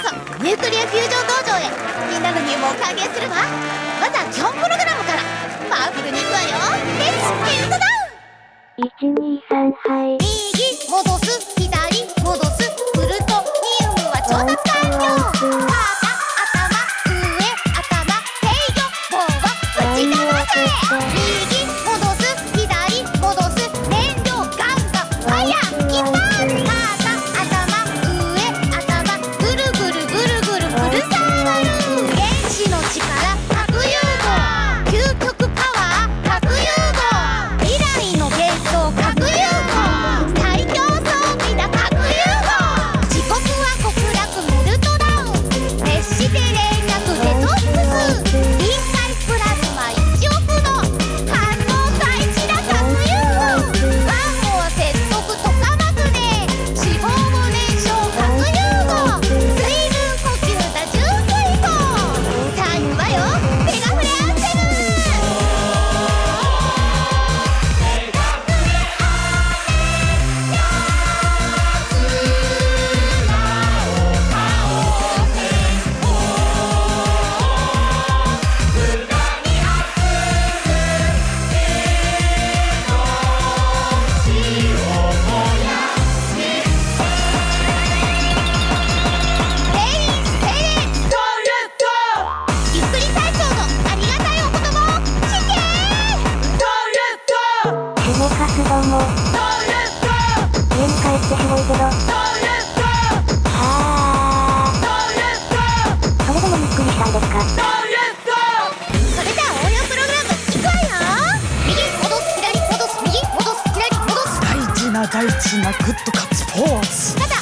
そニュークリアフュージョン道場へ。みんなの入門を歓迎するわ。まずは基本プログラムからパワフルにいくわよ。レッツゲットダウン。 123はい右戻す、左戻す、フルトニウムは調達完了。肩、頭、上、頭、制御棒は内側で。右戻す、左戻す、燃料ガンガンファイヤーキッパー。肩、頭、上、頭、ぐるぐるぐるぐるフルサーバル。原子の力核融合、究極パワー核融合、未来の幻想核融合、最強装備だ核融合。時刻は極楽メルトダウン、熱して冷却デトックス、臨界プラズマ1億度、反応開始だ核融合。ワンモア接続トカマグネ、脂肪を燃焼核融合、水分呼吸だ重水素。さあ行くわよ、ペガフレアンセム。ゆっくり隊長のありがたいお言葉を聞け。 シネカスども家に帰ってしごいけどそれでもゆっくりしたいですか。 それじゃあ応用プログラムいくわよ。右戻す、左戻す、右戻す、左戻す。 大事な大事なグッドカツポーズ。 肩